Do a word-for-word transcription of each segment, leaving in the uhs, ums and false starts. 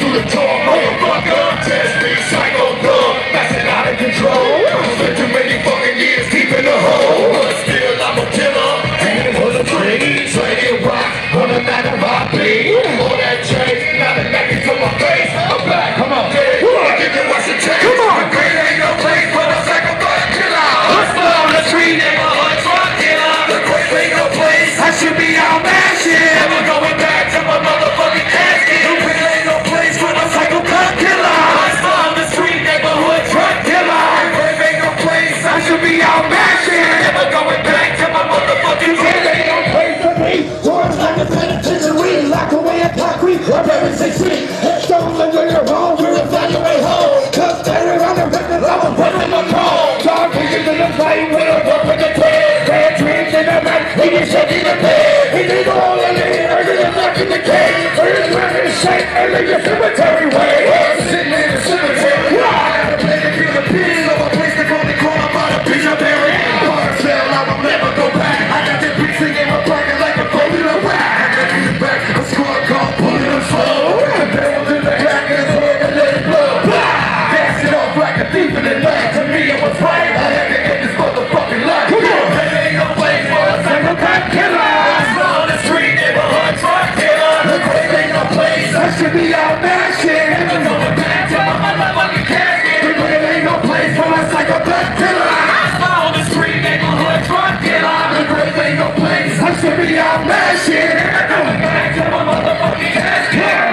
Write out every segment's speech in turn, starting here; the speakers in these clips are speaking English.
through the door, motherfucker. Test me, psycho thug, passing out of control. Spent too many fucking years deep in the hole, but still I'm a killer. Hanging for the tree, slinging rock on the back of my beat. All that change, now the neck is on my face. I'm back, come on, yeah. You can watch the change. Come on, the green ain't no place for the psycho thug killer. Hustler on the street, neighborhood drug killer. The grave ain't no place. I should be out mashing. Never going back to my motherfucking casket. The grave ain't no place for the psycho thug killer. Hustler on the street, neighborhood drug killer. The grave ain't no place. I should be out mashing. Never going back to my motherfucking grave ain't no place for me. Words like a penitentiary, lock away at concrete. I'm every six feet. Headstones and when you're wrong, we evaluate home. Cause standing on the witness, I'm a putting my call. Dog pictures in the fight, we'll work with the twins. Bad dreams in the night, he can shake in the bed. He need all in the air, he is not in the cage. Turn his round in shape and leave your cemetery way. Sitting in the cemetery. I had to play to feel the peace of a place to go to call about a piece of berry. Marcel, I will never go back. I got this beat singing my pocket like a formula rap. I got to back, a squad called pulling them slow. The barrel in the back of his head and let it blow. Dash it off like a thief in the night. To me it was right, I had to end this motherfucking life. Come on, there ain't no place for a single cop killer. I'm on the street, neighborhood drug killer. The grave ain't no place, I should be out mashing. Never going back to my motherfucking casket. The grave ain't no place for a psychopath killer. I'm on the street, neighborhood drug killer. The grave ain't no place, I should be out mashing. Never going back to my motherfucking casket.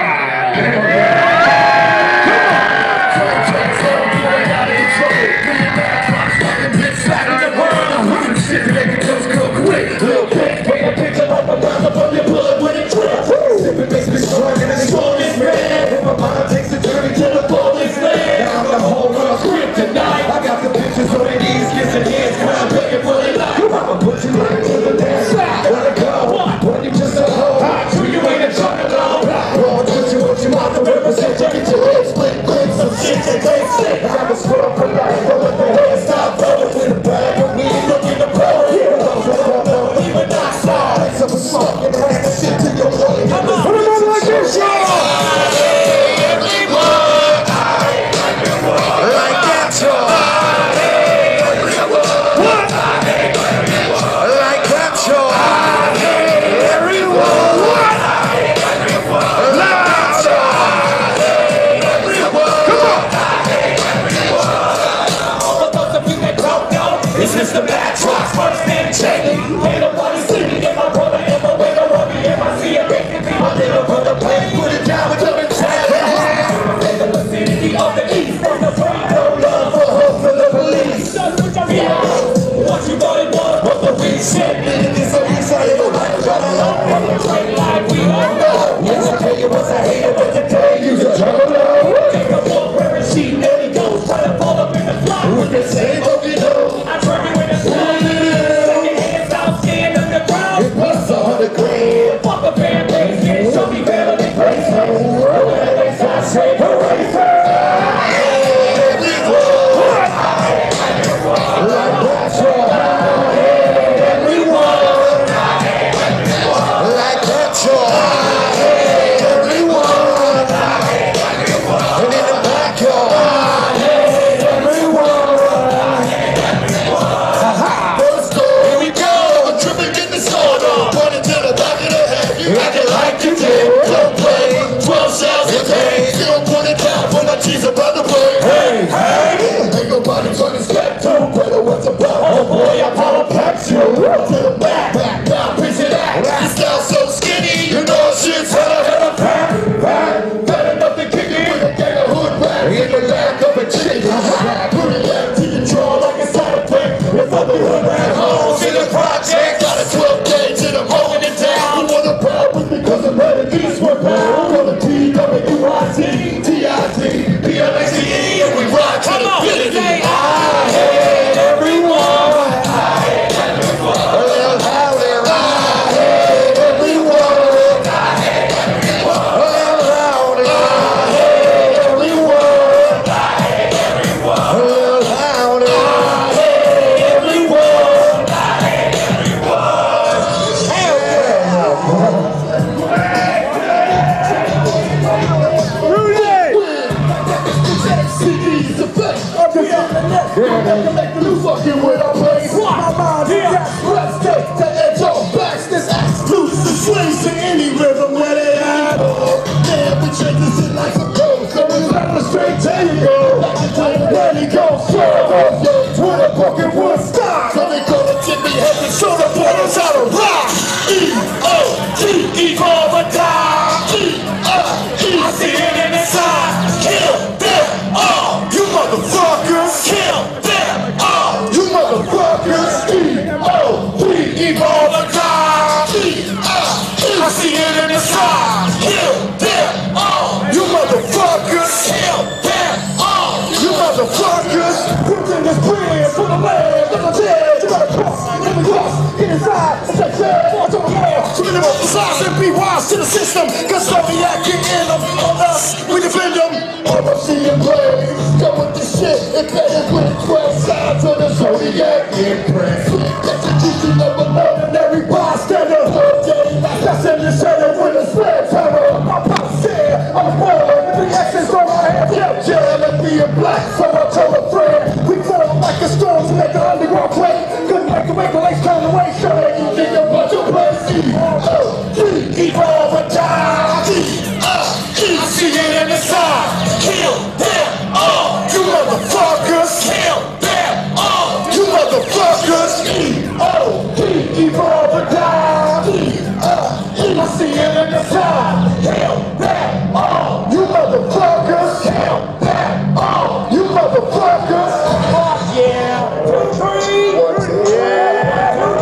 Make the new fucking with our place. My mind is that let's take the edge off backs. This axe loose the swings to any rhythm where they at. Man, we check this in like some gold. So we let the straight tango. Like the time when he goes slow. With a fucking wood stop. So they call it Jimmy Head and show the brothers how to rock. E O T, evolve or die. E O E, I see it in the side. Kill them all, you motherfuckers. Kill them all, you motherfuckers. E O T, evolve or die. E O E, I see it in the side. Kill them all, you motherfuckers. Kill them all, you motherfuckers. Who's in this bridge for the land? Look at this, you gotta cross, let me cross, get inside, and take care, watch on the wall. Swing them up the sides and be wise to the system. Cause Zodiac get in them, on us, we defend them. I'ma see them play, come with this shit, and play it with twelve sides of the Zodiac imprint. Execution of an ordinary bystander. That's in the center with a sledgehammer. My pop said, I'm born with three X's on my head. Yeah, yeah, let me in black, so I told a friend. We fall like a storm to make the underground play. Couldn't make the wake the lights turn away. Show that you think I'm about to play. E O T, evolve or die. E O E, I see it in the side. Kill them all, you motherfuckers. Kill them all, you motherfuckers. E O T, evolve or die. E O E, I see it in the side. Kill them all, you motherfuckers. Kill them all, you motherfuckers. Oh yeah. Two, three. One, two, yeah. Two,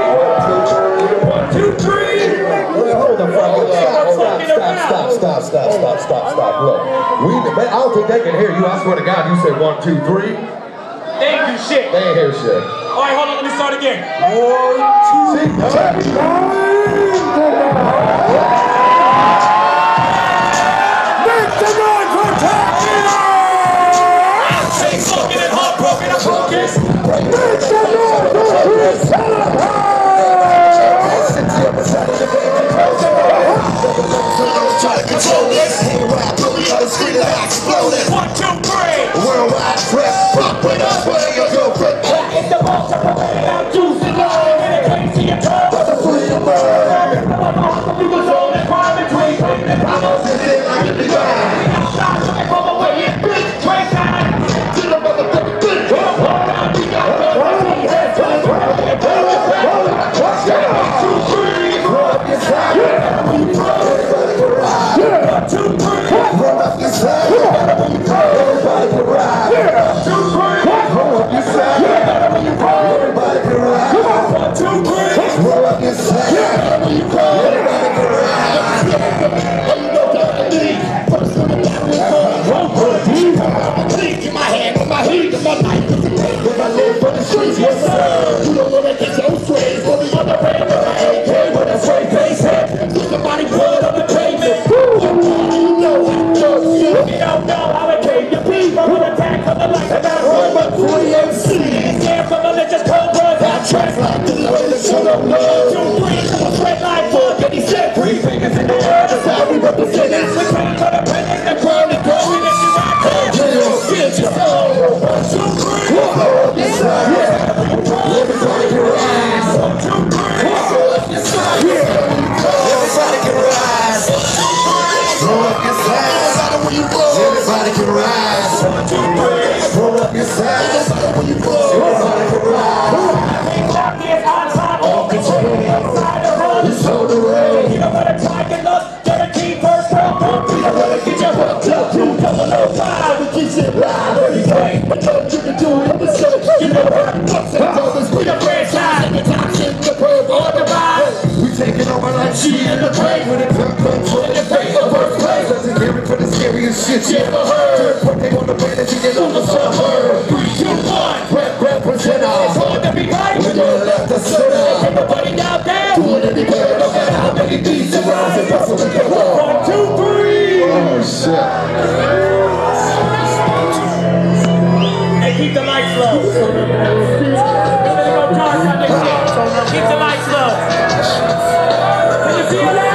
three. One, two, three. Well, hold the fuck up. Stop, stop, stop, stop, stop, stop, stop. Look, we, man, I don't think they can hear you. I swear to God, you said one, two, three. They ain't do shit. They ain't hear shit. All right, hold on. Let me start again. One, two, three. Make the noise for Tarantino! Say fucking and heartbroken, I'm focused. Make the noise for Chris Salahan! Try to control this. Hey, rap, put me on the street and I exploded. One, two, three. Worldwide press, fuck with us, where your girlfriend. It's the most of the way I'm juicing love. And it can't see your turn. What's the freedom bird? You was on that crime between pain and problems. This is like a big guy. Outside, looking for the way it fits. Train time. To the motherfucking thing. Hold on, we got the money. Heads on the ground. Two, three. Roll up your side. One, two, three. Roll up your side. Everybody can ride. Two, three. Roll up your side. Everybody can ride. One, two, three. Roll up your side. Everybody can ride. You know what I need. Personal click in my hand, with my heat, with my knife, with the pain, with my live for the streets, yes sir. You don't wanna get your strays, for the other rain, with my A K, with a straight face head, with the body blood on the pavement. You know how it goes, You don't know how it came to be. From an attack from the lights and that I'm a three M C. scared from malicious cobras. I translate the way that you don't know. Two, three, a straight line fork, and he said three fingers in the air. That's how we represent it. We came to the pen and the crown and growing if you rock it. Get your soul. One, two, three. Roll up your side. Everybody can rise. One, two, three. Roll up your side. Everybody can rise. Roll up your side. Everybody can rise. One, two, three. Roll up your side. Everybody can rise. Lock it outside, all control. Outside the road. It's on the road. You know what a target look. Guaranteed first round. Don't be the one to get your hooked up. Two, double oh five. We keep it live every day. But don't you can do it on the show. You know what? What's that? Always We the franchise. the toxin, the perv, all the vibe. We taking over like she in the grave. With a pimp, pimp, in the face of first place. Legendary for the scariest shit you ever heard. Put them on the band and you get on the suburb. Three, two, one. Rep, represent It's us. hard to be right. When you're left to sit up. Everybody out there. Doing anything, no matter how many beats and rhymes and bustle with the wall. One, two, three. Oh shit. Hey, keep the lights low. Gonna go dark on this shit. Keep the lights low. Can you feel that?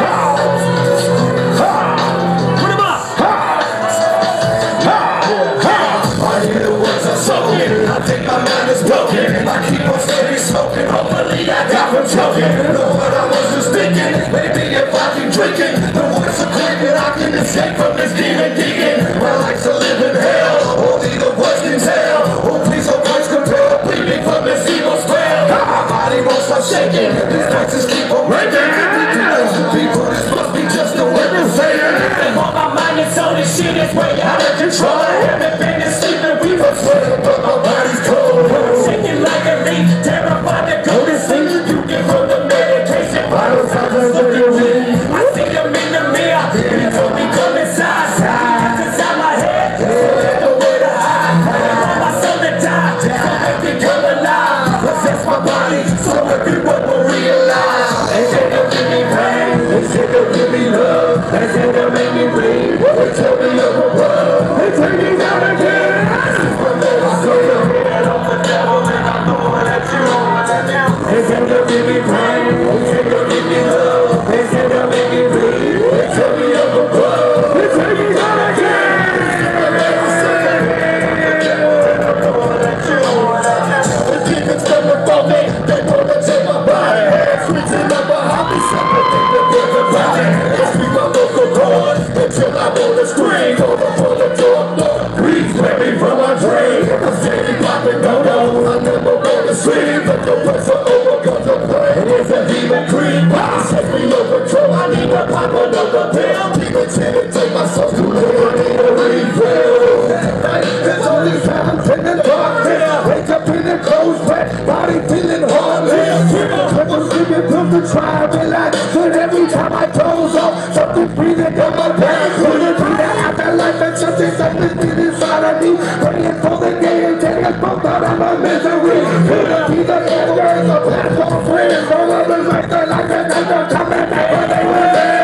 Put 'em up. I hear the words of something. I think my mind is broken, and I keep on steady smoking. Hopefully I die from choking. Know what I was just thinking, maybe if I keep drinking, the words are clear that I can escape from this demon digging. My life's a living hell, only the words can tell. Oh please, oh Christ, compel, free me from this evil spell. My body won't stop shaking, these voices keep on ringing. fifty thousand people, this must be just the way to say it. And all my mind is on this shit is way out of control. I haven't been asleep, we were sweating, but my body's cold. Shaking like a leaf, terrified to go to sleep. You can roll the medication bottles out of the weed. I see them in the mirror, and he told me come inside. It's inside my head, so there's nowhere to hide. I want my soul to die, so make me come alive. Possess my body, so everyone will realize. They say they'll give me pain, they say they'll give me love. They say they'll make me bleed, they tell me I'm a bug. They take me down again. They say they'll give me pain, they say they'll give me love. They say they'll make me bleed, they tell me I'm a bug. They take me down again. The demons come above me, they wanna take my body. Switching up a hobby, something think that there's a body. They speak my local chord until I wanna scream. Hold up on the door, please let me from my dream. I'm steady popping, no, no, I never wanna sleep. But the pressure overcomes the pain. It's a demon creep. Set me no control, I need to pop another pill. Demons in it, take myself to live, I need a refill. There's only time in the dark here. Wake up in the clothes, wet body feeling heartless. Triple sleeping pills to try and relax. But every time I close off, something breathing down my back. Couldn't be that afterlife and something something deep inside of me. Praying for the day and getting us both out of my misery. Couldn't be the answer, it's a platform friend. All of us like the life and they're coming back when they were there.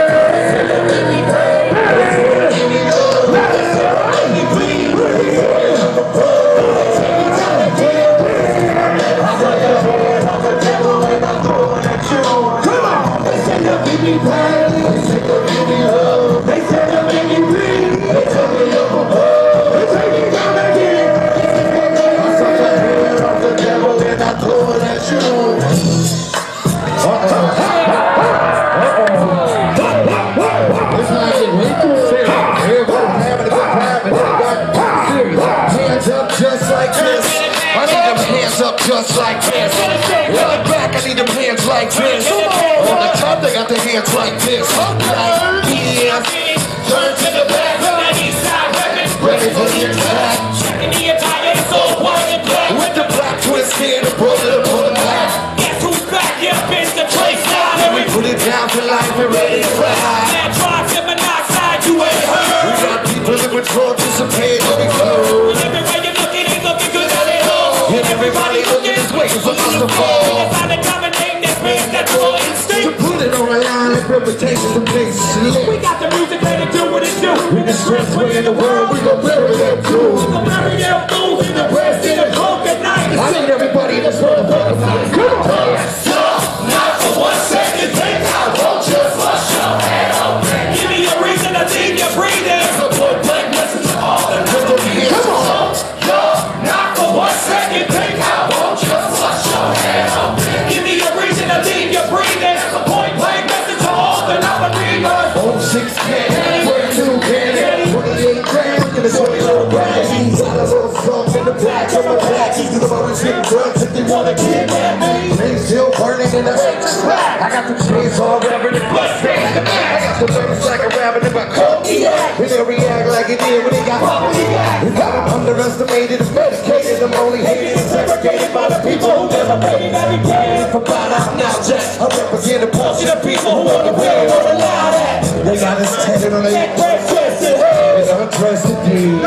Just like this. On the back, I need them hands like this. On the top, they got their hands like this. Like yes. Turn to the back, the east side record. Ready for the attack. Checking the entire soul, white and black. With the black twist here, the bullet upon the back. Guess who's back? Yep, it's the Trace Line. And we put it down to life, we're ready to fly. That tribe monoxide, you ain't heard. We got people that control, dissipate, no we flow. And everywhere you look, it ain't looking good at all. And everybody looking this way for us to fall. That's how they dominate this man's natural instinct. To put it on a line and reputation from places to live. We got the music ready to do what it do. In the stress way in the world, we gon' bury them too. We gon' bury them fools in the breast in the coke at night. I need everybody in this world to put us on. Come on. Stop, not for one second, think I won't just flush your head open. Give me a reason to leave you breathing. It's a point blank message to all the little kids. Come on. Yo, not for one second, think I won't just flush your head open. Give me a reason to leave you breathing. It's a point blank message to all the non-believers. Oh, six can, twenty-two can, twenty-eight grams, give us twenty little grams. Got a little songs in the back of my back. These are the moments getting drugs if they wanna kidnap me. Flames still burning in the back. I got the chainsaw rabbit and blood stains in the back. I got the burns like a rabbit in my coat. And they react like it did when they got home. You got them underestimated, it's medicated. I'm only hated and segregated by the people who never paid every day. For bad I'm now just I represent a portion of people who want the way won't allow that. They got us tatted on their neck, twisted head. It's untrusted deeds.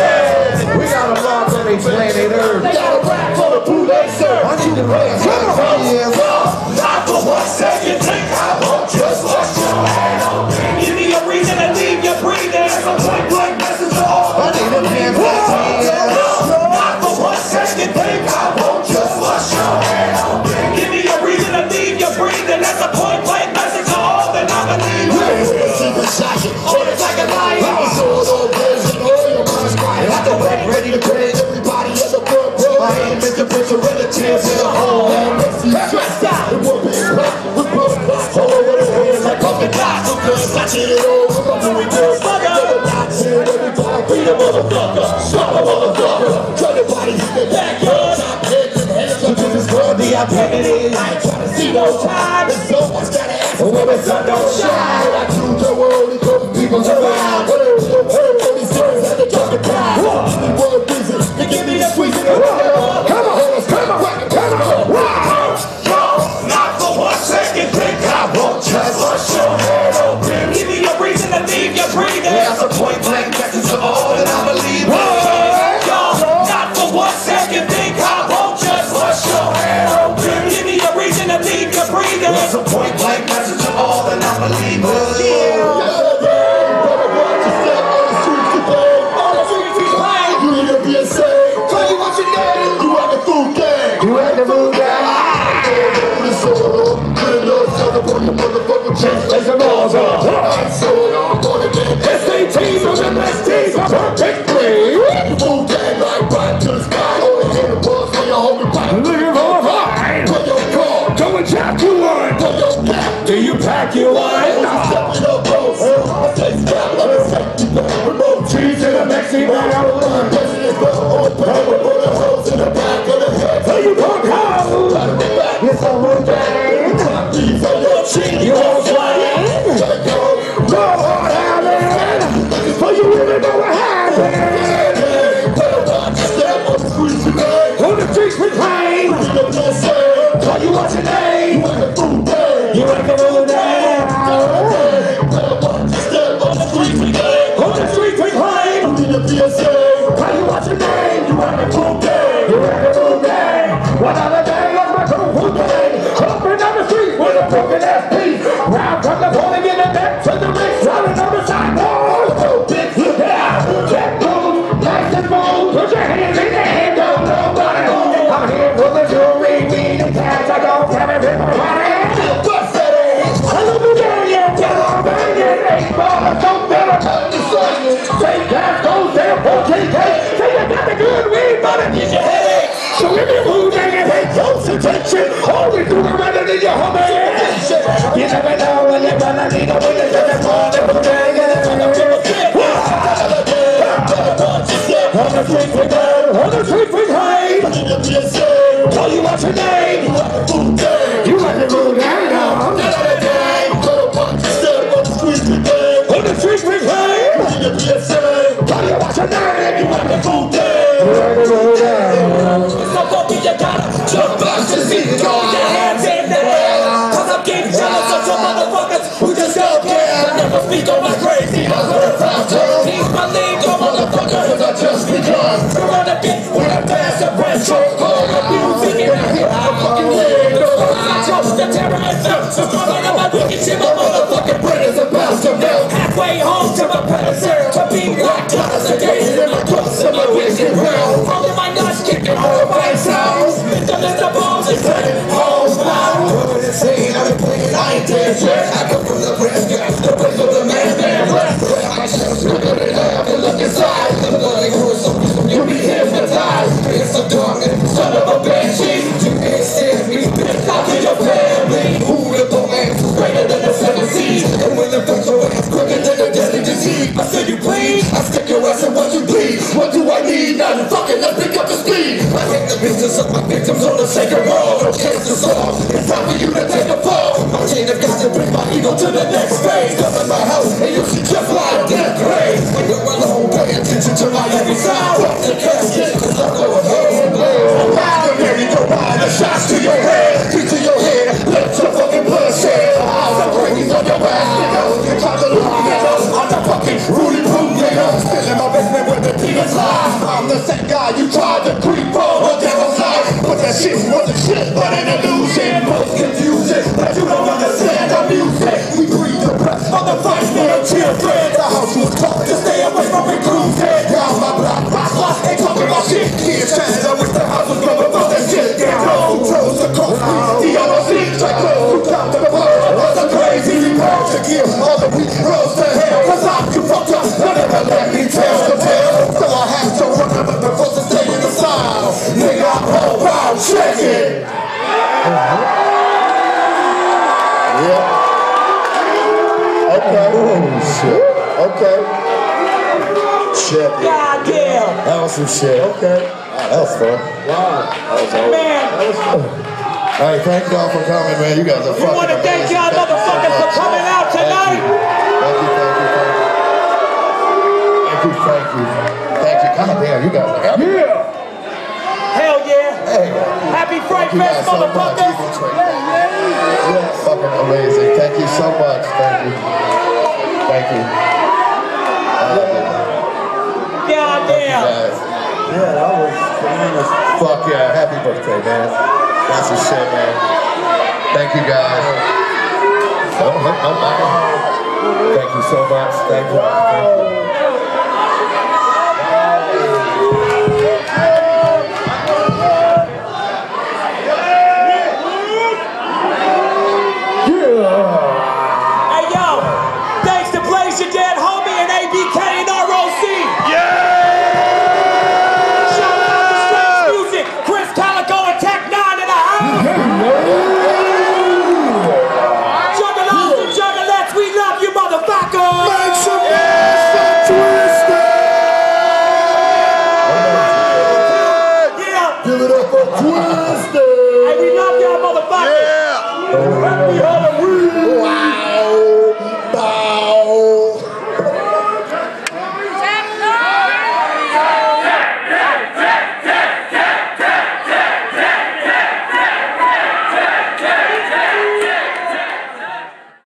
We got a mob on their planet Earth. They got a rap for the blue they serve. I need the rest. Come on, not for one second, think I won't just wash your head open. Give me a reason to leave you breathing. It's a point blank message to all. I need them hands like not for one second, think I won't just wash your head open. Give me a reason to leave you breathing. That's a point blank message to all the non-believers. It's like a lion. I'm a sword or prison or your mind's quiet. I go back ready to pray everybody in the front. cause of S A Ts on the next team of perfect three. Wu-Tang like right to the sky. Only hit the buzz for your homie pipe. Looking for a fight. For your car. Go and jack you one. For your back. Do you pack your wine? Stepping up close. I take scalp. Let me take you down. Remote Cheese to the Mexican one. President Bell on power. Put the holes in the back of the head. So you punk out. It's a Wu-Tang. For your cheese. You won't swing. Go hard, Allen. For you really know what happened. On the streets we claim. Call you what's your name? You like a Wu-Tang. On the streets we claim. Call you what's your name? You like a Wu-Tang. You like a Wu-Tang. One other day, look my crew Wu-Tang. Jumping down the street with a broken ass piece. Round from the pulling in the back to the wrist. Running on the sidewalk. Oh, bitch, look out. Check moves, nice and smooth. Put your hands in the air, don't nobody. I'm here for the jewelry, me the cash. I don't have it in my money. I love you, man, yeah, get on, man, yeah. Eight ball, don't better touch the sun. Say cash goes there, fourteen K. Say you got the good weed, but it gives you headache. So if you move and you take close attention, always do it better than your homie. You never know when you're gonna need a witness. That's all the Wu-Tang is. On the street we go, on the street we hide. Tell you what's your name. You like the Wu-Tang, dog. On the street we hide. Tell you what's your name. You like the Wu-Tang. You like the Wu-Tang. So funky you gotta jump back to see the Throw your hands in the air. Cause I'm getting jealous of some motherfuckers who just don't care. I never speak on my crazy. I'm gonna find her. He's my legal motherfucker. Cause I just begun. We're on the beat when I pass the retro. All the music and I hit my fucking leg. I chose the terrorism. So coming up my wicked shit, my motherfucking brain is about to melt. Halfway home to my predecessor. To be like class again in my cross and my wicked realm. Holding my nuts, kicking all my sounds. Victim is the bombs and playing homes now. Saying I've been playing, I ain't dead yet. I come from the press gas, the place of the man, man, rest. My chest, look at it, I have to look inside. The bloody gruesome, you'll be hypnotized. It's a dark son of a banshee. You can't stand me, bitch, I'll be your family. Who the man who's greater than the seven seas? And when the petrol is quicker than the deadly disease. I say you please, I stick your ass in what you bleed. What do I need? Nothing, fucking, let's pick up the speed. I hate the business of my victims on the sacred road. No chance to solve, it's time for you to take a fall. My chain have got to bring my ego to the next phase. Come in my house and you see just like death grave. When you're alone, pay attention to my every sound. Drop the casket, cause I'm going home. Loud, there you go, by the shots to your head. Beat to your head, let your fucking blood shed. I'll the brains on your ass, nigga. You try to look, nigga. I'm the fucking Rudy Poo, nigga. Still in my basement where the demons lie. I'm the same guy you tried to creep on. Oh, devil's life. But that shit wasn't shit, but an illusion. Most confusing, but you don't understand the music. We breathe the breath of the fight for the children. The house was taught to stay away from recruiting. Down my block, rock, rock, ain't talking about shit. Kids trying to wish the house was going about that shit. Get low, throws across me. The other seats like close who top to the world. All the crazy reports to kill all the weak roads to hell. Cause I'm too fucked up, none of them let me tell the tale. So I have to remember the force to stay in the style. Nigga, I'm all proud, check it. Yeah. Okay. Oh, shit. Okay. Shit. God damn. That was some shit. Okay. Wow, that was fun. Wow. That was all. Man. That was fun. All right, thank y'all for coming, man. You guys are We fucking want to thank amazing. y'all motherfuckers for coming out tonight. Thank you, thank you, thank you. Thank you, thank you. Thank you. God damn, you guys are happy. Yeah. Hell yeah. Hey. Happy Fright Thank you Fest, guys so much. motherfuckers. Yeah, fucking amazing. Thank you so much. Thank you. Thank you. I love you. God damn. Guys. Yeah, that was tremendous. Fuck yeah. Happy birthday, man. That's a shit, man. Thank you, guys. Don't hurt nobody. Thank you so much. Thank you. Thank you. Hey, yo. it up for Twin.